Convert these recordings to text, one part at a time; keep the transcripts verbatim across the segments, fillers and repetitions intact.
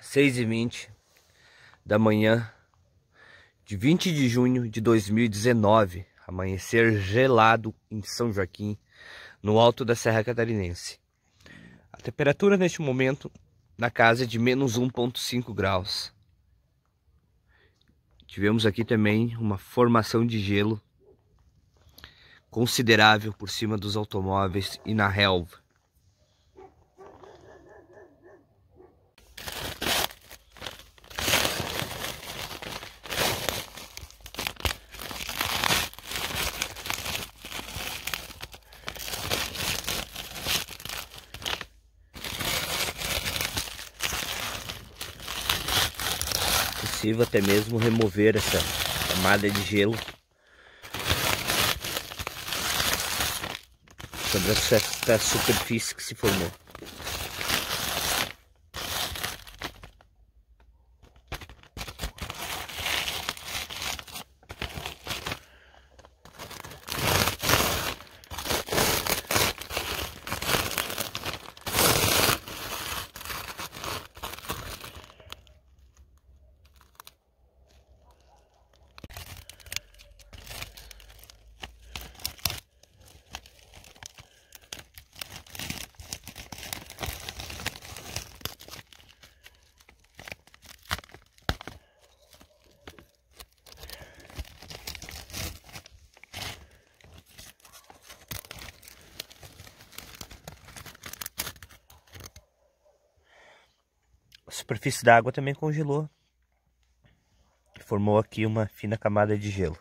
seis e vinte da manhã de vinte de junho de dois mil e dezenove. Amanhecer gelado em São Joaquim, no alto da Serra Catarinense. A temperatura neste momento na casa é de menos um vírgula cinco graus. Tivemos aqui também uma formação de gelo considerável por cima dos automóveis e na relva. Possível até mesmo remover essa camada de gelo sobre essa superfície que se formou. A superfície da água também congelou, formou aqui uma fina camada de gelo.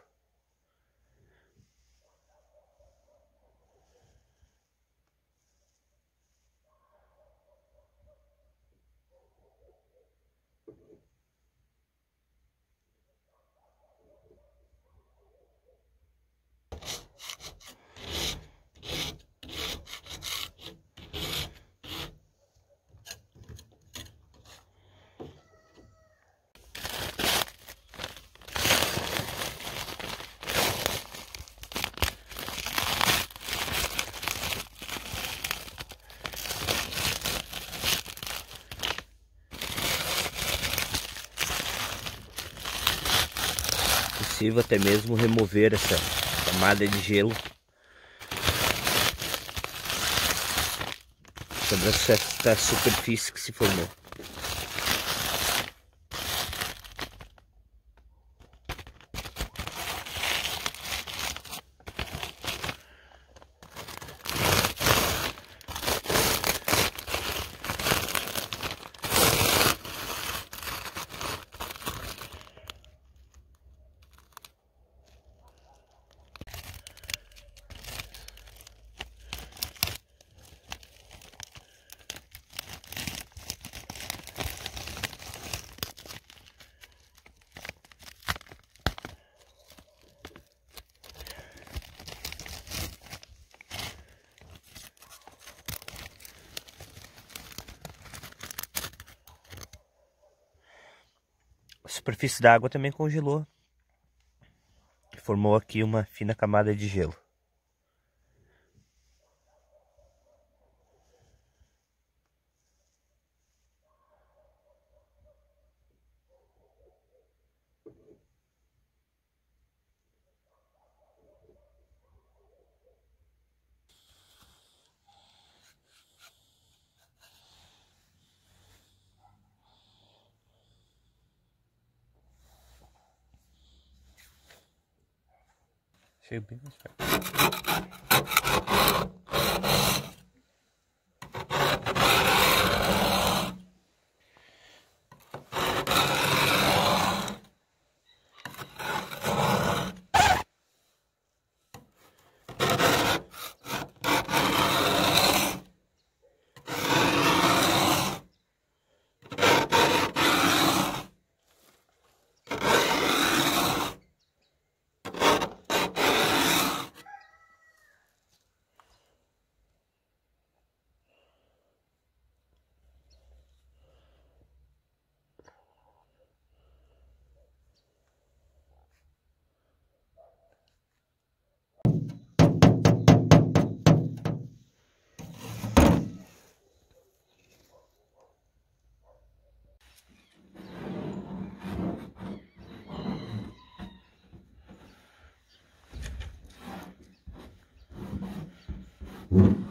Possível até mesmo remover essa camada de gelo sobre essa superfície que se formou. A superfície da água também congelou, formou aqui uma fina camada de gelo. Chega bem mais perto. Música